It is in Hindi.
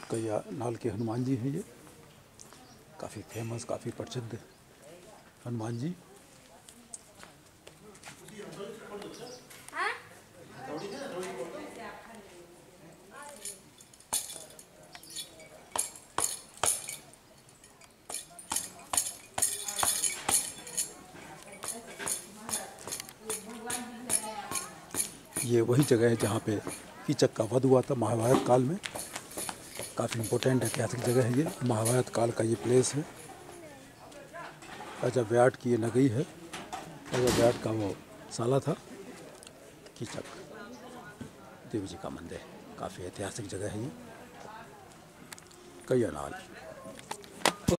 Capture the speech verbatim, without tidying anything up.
कैया नाल के हनुमान जी हैं। ये काफ़ी फेमस, काफ़ी प्रसिद्ध हनुमान जी। ये वही जगह है जहाँ पे कीचक का वध हुआ था महाभारत काल में। काफ़ी इम्पोर्टेंट ऐतिहासिक जगह है ये। महाभारत काल का ये प्लेस है। राजा विराट की ये नगरी है। राजा विराट का वो साला था कीचक। देवी जी का मंदिर, काफ़ी ऐतिहासिक जगह है ये कैया नाल।